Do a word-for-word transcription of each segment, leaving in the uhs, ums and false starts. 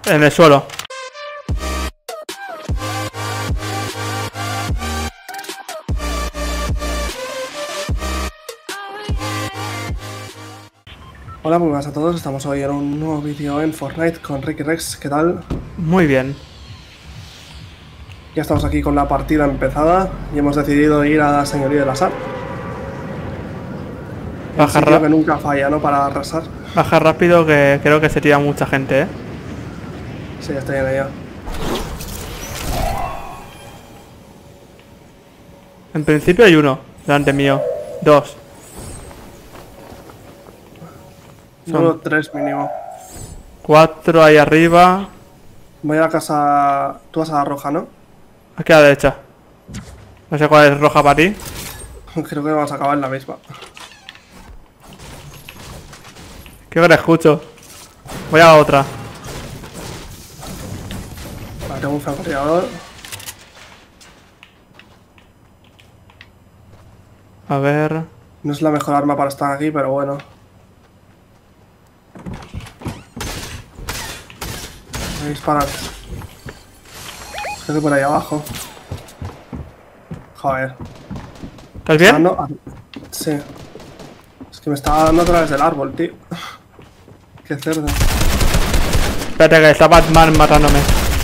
En el suelo. Hola, muy buenas a todos, estamos hoy en un nuevo vídeo en Fortnite con Ricky Rex, ¿qué tal? Muy bien. Ya estamos aquí con la partida empezada y hemos decidido ir a la Señoría del Azar. El sitio que nunca falla, ¿no? Para arrasar. Baja rápido que creo que se tira mucha gente, ¿eh? Sí, estoy en ello. En principio hay uno delante mío. Dos. Son Uno, tres mínimo. cuatro ahí arriba. Voy a la casa... Tú vas a la roja, ¿no? Aquí a la derecha. No sé cuál es roja para ti. Creo que vamos a acabar en la misma. Creo que la escucho. Voy a la otra. Vale, tengo un francotirador. A ver. No es la mejor arma para estar aquí, pero bueno. Voy a disparar. Creo que por ahí abajo. Joder. ¿Estás bien? Dando... Sí. Es que me estaba dando a través del árbol, tío. Qué cerdo. Espérate que está Batman matándome.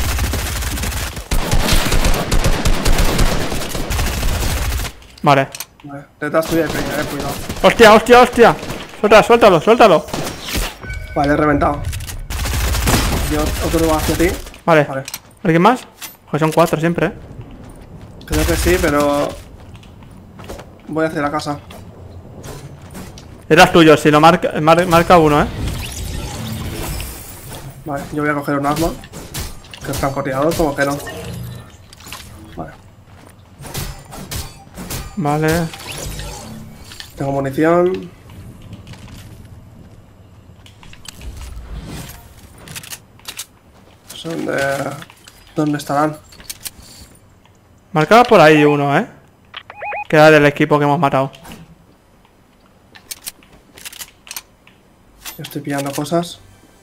Vale. Vale, detrás tuya hay peña, eh, cuidado. Hostia, hostia, hostia. Suelta, suéltalo, suéltalo. Vale, he reventado. Yo otro va hacia ti. Vale. Vale. ¿Alguien más? Pues son cuatro siempre, ¿eh? Creo que sí, pero... Voy hacia la casa. Eras tuyo, si lo marca, mar, marca uno, ¿eh? Vale, yo voy a coger un arma. Que es francotirador, como que no. Vale. Vale. Tengo munición. Son de... ¿Dónde estarán? Marcaba por ahí uno, ¿eh? Que era del equipo que hemos matado. Yo estoy pillando cosas.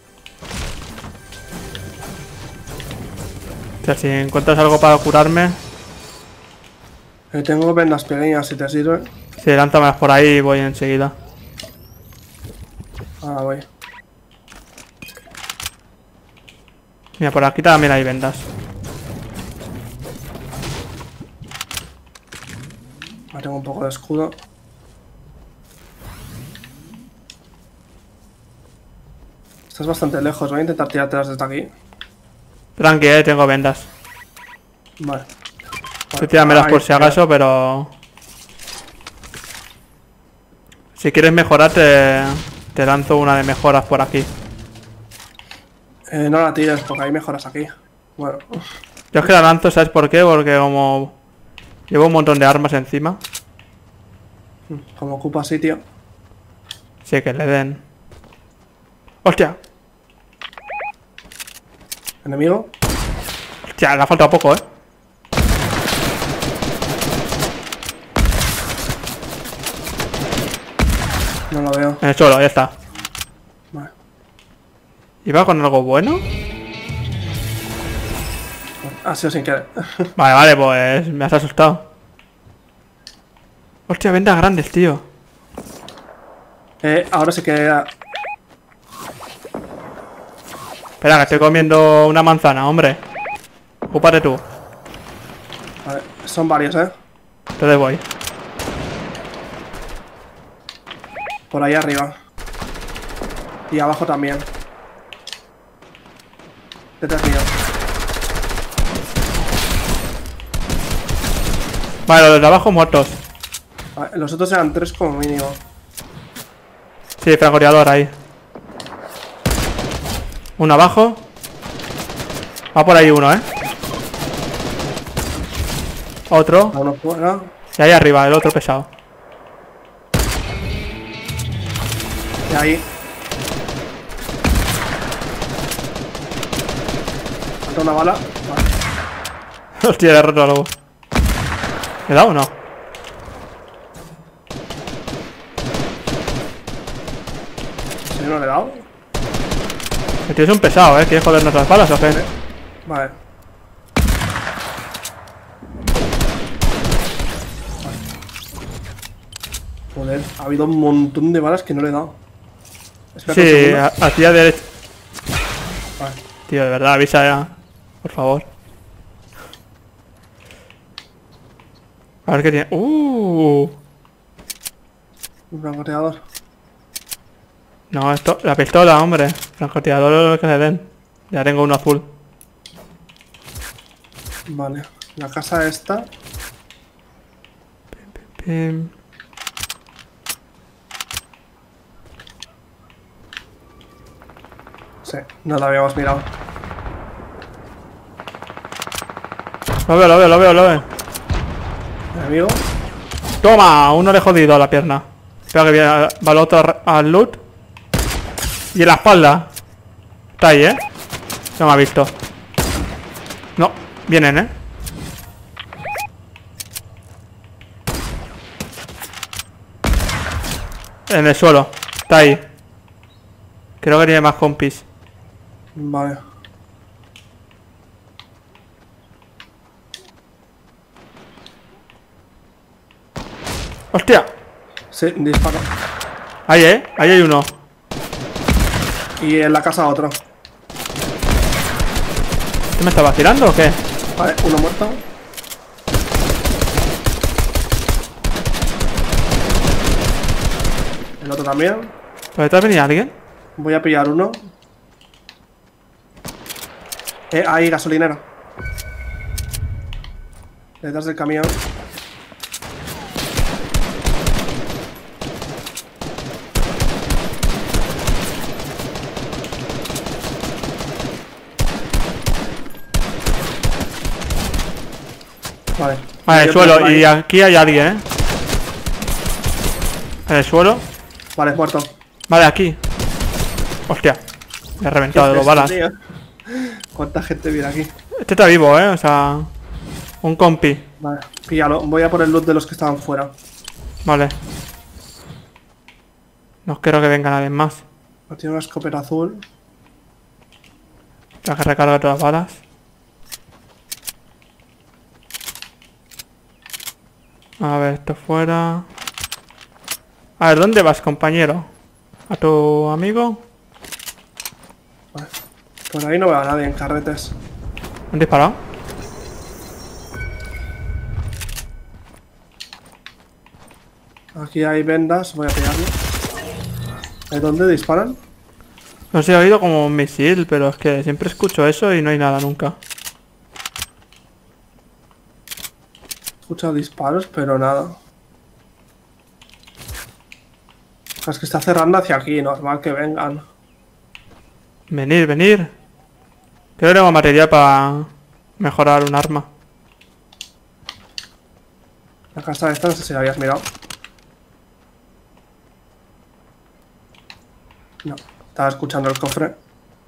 O sea, si encuentras algo para curarme, Eh, tengo vendas pequeñas, si te sirve. si lánzamelas por ahí voy enseguida. Ahora voy. Mira, por aquí también hay vendas. Ahora tengo un poco de escudo. Estás bastante lejos, voy a intentar tirártelas desde aquí. Tranqui, eh, tengo vendas. Vale. Tú tíramelas Ahí, por si acaso, pero... Si quieres mejorar, te, te lanzo una de mejoras por aquí. Eh, no la tires porque hay mejoras aquí. Bueno. Yo es que la lanzo, ¿sabes por qué? Porque como... Llevo un montón de armas encima. Como ocupa sitio. Sí, que le den. ¡Hostia! ¿Enemigo? Hostia, le ha faltado poco, ¿eh? No lo veo. En el suelo, ya está. Vale. ¿Iba con algo bueno? Ha sido sin querer. Vale, vale, pues me has asustado. Hostia, vendas grandes, tío. Eh, ahora sí que... Espera, que estoy comiendo una manzana, hombre. Ocúpate tú. Vale, son varios, eh. Entonces voy. Por ahí arriba. Y abajo también. Detrás mío. Vale, los de abajo muertos. Vale, los otros eran tres como mínimo. Sí, francotirador ahí. Uno abajo. Va por ahí uno, ¿eh? Otro. A uno fuera. Y ahí arriba, el otro pesado. Y ahí. Falta una bala. Vale. Hostia, le he roto algo. ¿Le he dado o no? Si no le he dado. El tío es un pesado, ¿eh? ¿Quieres joder nuestras balas o qué? Vale. Joder, ha habido un montón de balas que no le he dado. Espera un Sí, segundo. a- hacia derecha. Vale. Tío, de verdad, avisa ya. Por favor. A ver qué tiene. Uh. Un francotirador. No, esto. La pistola, hombre. Francotirador es lo que le den. Ya tengo uno azul. Vale. La casa esta. Pim. Sí, no la habíamos mirado. Lo veo, lo veo, lo veo, lo veo. Enemigo. Toma, uno le he jodido la pierna. Espera que viene, va el otro ar- al loot. Y en la espalda. Está ahí, ¿eh? No me ha visto. No, vienen, ¿eh? En el suelo. Está ahí. Creo que tiene más compis. Vale. ¡Hostia! Sí, disparo. Ahí, ¿eh? Ahí hay uno. Y en la casa otro. ¿Qué me está vacilando o qué? Vale, uno muerto. El otro también. ¿Por detrás venía alguien? Voy a pillar uno. Eh, ahí, gasolinera. Detrás del camión. Vale. Vale, el Yo suelo. tengo ahí. Y aquí hay alguien, ¿eh? En el suelo. Vale, muerto. Vale, aquí. Hostia. Me he reventado de dos balas. Tío. ¿Cuánta gente viene aquí? Este está vivo, ¿eh? O sea... Un compi. Vale, píllalo. Voy a por el loot de los que estaban fuera. Vale. No quiero que venga nadie más. Tiene una escopeta azul. Tengo que recargar todas las balas. A ver, esto fuera. A ver, ¿dónde vas, compañero? ¿A tu amigo? Vale. Por ahí no veo a nadie en carretes. ¿Han disparado? Aquí hay vendas, voy a pillarlo. ¿De dónde disparan? No sé, he oído como un misil, pero es que siempre escucho eso y no hay nada nunca. He escuchado disparos, pero nada. Es que está cerrando hacia aquí, normal que vengan. Venir, venir. Creo que tengo material para mejorar un arma. La casa esta, no sé si la habías mirado. No, estaba escuchando el cofre.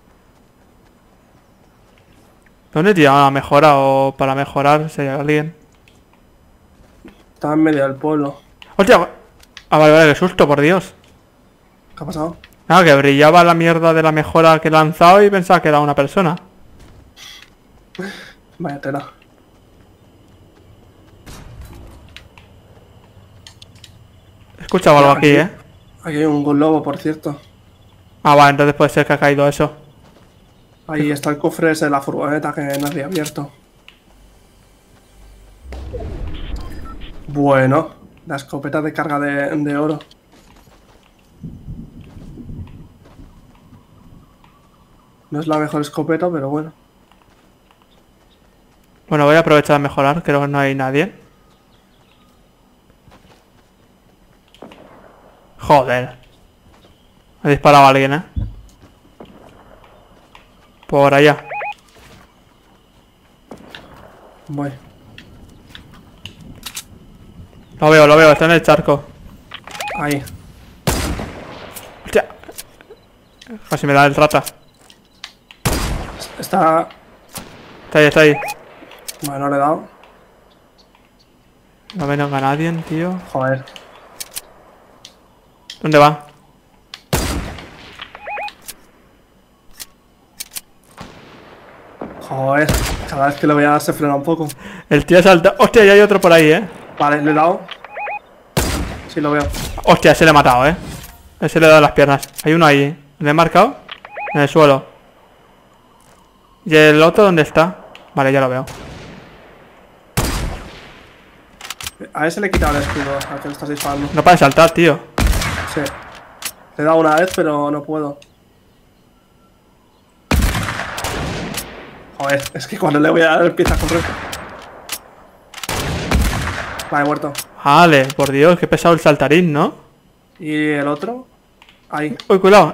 ¿Dónde tira una mejora o para mejorar si hay alguien? Estaba en medio del pueblo. ¡Hostia! Ah, vale, vale, qué susto, por Dios. ¿Qué ha pasado? Nada, que brillaba la mierda de la mejora que he lanzado y pensaba que era una persona. Vaya tela. He escuchado algo aquí, ¿eh? Aquí hay un globo, por cierto. Ah, vale, entonces puede ser que ha caído eso. Ahí está el cofre ese de la furgoneta que no había abierto. Bueno, la escopeta de carga de, de oro. No es la mejor escopeta, pero bueno. Bueno, voy a aprovechar a mejorar, creo que no hay nadie. Joder. Ha disparado a alguien, ¿eh? Por allá. Voy. Lo veo, lo veo, está en el charco. Ahí. Hostia. Casi me da el rata. Está... Está ahí, está ahí. Bueno, no le he dado. No venga nadie, tío. Joder. ¿Dónde va? Joder, cada vez que lo veas se frena un poco. El tío salta. Hostia, ya hay otro por ahí, eh. Vale, le he dado. Sí, lo veo. Hostia, ese le he matado, eh. Ese le he dado las piernas. Hay uno ahí. ¿Le he marcado? En el suelo. ¿Y el otro dónde está? Vale, ya lo veo. A ese le he quitado el escudo, al que le estás disparando. No para de saltar, tío. Sí. Le he dado una vez, pero no puedo. Joder, es que cuando le voy a dar empieza a correr. Vale, muerto. Vale, por Dios, qué pesado el saltarín, ¿no? ¿Y el otro? Ahí. Uy, cuidado.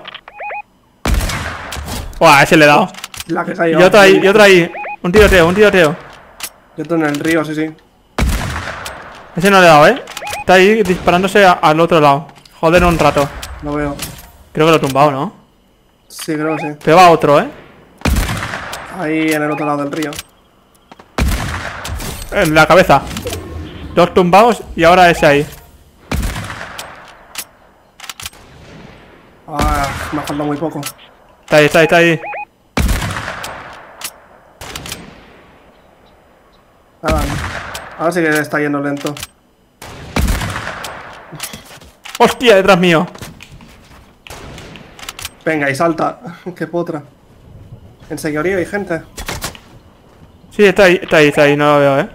Buah, a ese le he dado. La que se ha ido. Y otro ahí, y otro ahí. Un tiroteo, un tiroteo. Y otro en el río, sí, sí. Ese no le he dado, ¿eh? Está ahí disparándose a- al otro lado. Joder, un rato. Lo veo. Creo que lo he tumbado, ¿no? Sí, creo que sí. Pero va otro, ¿eh? Ahí en el otro lado del río. En la cabeza. Dos tumbados y ahora ese ahí. Ah, me ha faltado muy poco. Está ahí, está ahí, está ahí. Nada, ahora sí que está yendo lento. ¡Hostia, detrás mío! Venga, y salta. Qué potra. En señorío hay gente. Sí, está ahí, está ahí, está ahí, no lo veo, ¿eh?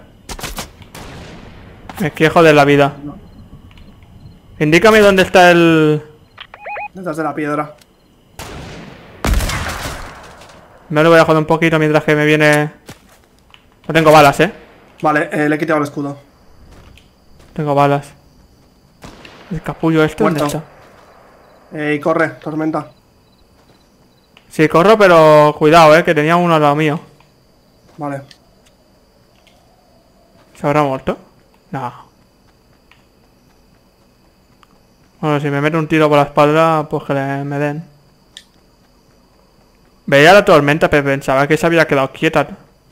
Me quejo de la vida. Indícame dónde está el... Detrás de la piedra. Me lo voy a joder un poquito mientras que me viene... No tengo balas, ¿eh? Vale, eh, le he quitado el escudo. Tengo balas. El capullo este, ¿dónde Muerto. está? Eh, y corre, tormenta. Sí, corro, pero cuidado, ¿eh? Que tenía uno al lado mío. Vale. ¿Se habrá muerto? No. Bueno, si me mete un tiro por la espalda, pues que le, me den. Veía la tormenta, pero pensaba que se había quedado quieta.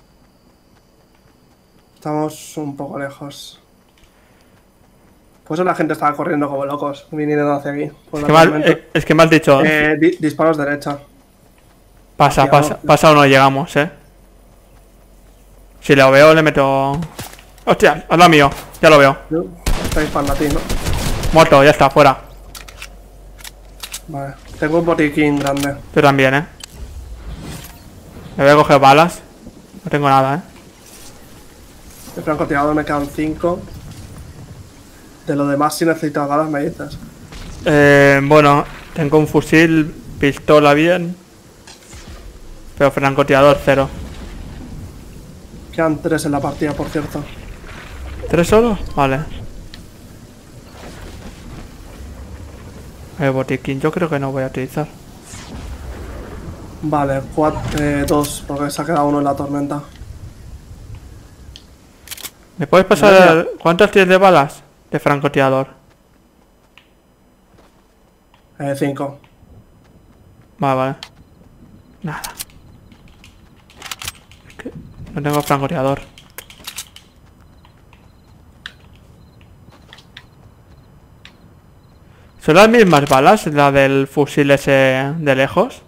Estamos un poco lejos. Pues la gente estaba corriendo como locos, viniendo hacia aquí. Por la Que mal, tormenta. eh, es que me has dicho... Eh, di- disparos derecha. Pasa, hacia pasa, abajo. pasa o no llegamos, eh. Si lo veo, le meto... Hostia, al lado mío, ya lo veo. Yo- Está disparando a ti, ¿no? Muerto, ya está, fuera. Vale. Tengo un botiquín grande. Yo también, eh. Me voy a coger balas. No tengo nada, eh. De francotirador me quedan cinco. De lo demás, si necesitas balas, me dices. Eh, bueno, tengo un fusil, pistola bien. Pero francotirador cero. Quedan tres en la partida, por cierto. ¿Tres solo? Vale. El botiquín yo creo que no voy a utilizar. Vale, cuatro, eh, dos, porque se ha quedado uno en la tormenta. ¿Me puedes pasar cuántas tienes de balas? De francotirador. Eh, cinco. Vale, vale. Nada. Es que no tengo francotirador. ¿Son las mismas balas, la del fusil ese de lejos?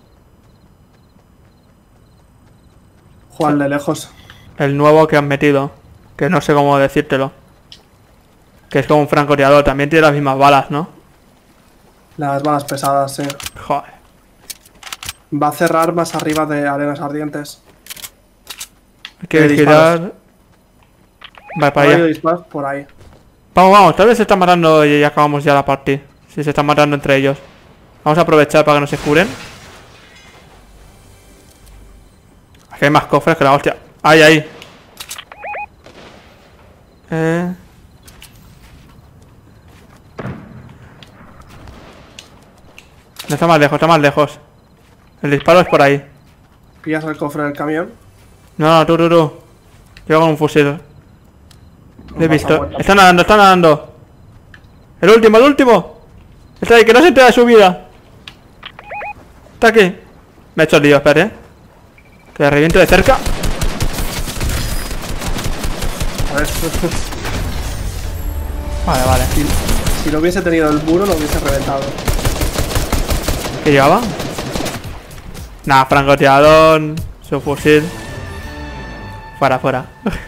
Juan de lejos. El nuevo que han metido. Que no sé cómo decírtelo. Que es como un francotirador. También tiene las mismas balas, ¿no? Las balas pesadas, sí. Joder. Va a cerrar más arriba de arenas ardientes. Hay que ¿Qué girar. Vale, para ¿Ha habido allá. disparos? Por ahí. Vamos, vamos. Tal vez se están matando y acabamos ya la partida. Si se están matando entre ellos. Vamos a aprovechar para que no se curen. Aquí hay más cofres que la hostia. Ahí, ahí. Eh... No está más lejos, está más lejos. El disparo es por ahí. Pillas el cofre del camión. No, no, tú, tú, tú. Yo con un fusil. Lo he Pasa visto. vuelta. Está nadando, está nadando. El último, el último. Está ahí, que no se entera de su vida. Está aquí. Me he hecho el lío, espérate. eh. Que le reviento de cerca. A ver, Vale, vale. si, si no hubiese tenido el muro, lo hubiese reventado. ¿Qué llevaba? Nada, francotirador, su fusil. Fuera, fuera.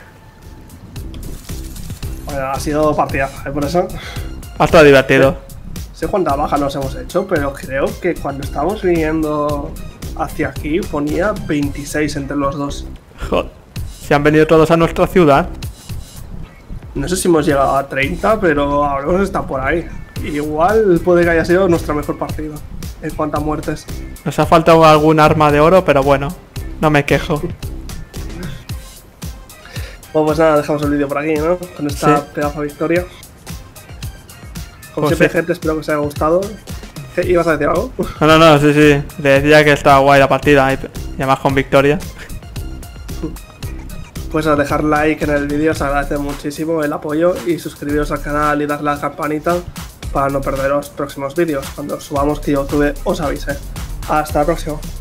Bueno, ha sido partida, ¿eh? Por eso. Ha estado divertido. Sé cuántas bajas nos hemos hecho, pero creo que cuando estábamos viniendo hacia aquí ponía veintiséis entre los dos. Joder. Se han venido todos a nuestra ciudad. No sé si hemos llegado a treinta, pero habremos estado por ahí. Igual puede que haya sido nuestra mejor partida en cuanto a muertes. Nos ha faltado algún arma de oro, pero bueno, no me quejo. Bueno, pues nada, dejamos el vídeo por aquí, ¿no? Con esta Sí. pedazo de victoria. Como Pues siempre, sí. gente, espero que os haya gustado. ¿Qué, ¿Ibas a decir algo? No, no, no, sí, sí. Le decía que estaba guay la partida y y además con victoria. Pues a dejar like en el vídeo, os agradece muchísimo el apoyo y suscribiros al canal y darle a la campanita para no perder los próximos vídeos. Cuando subamos que YouTube os avise. Hasta la próxima.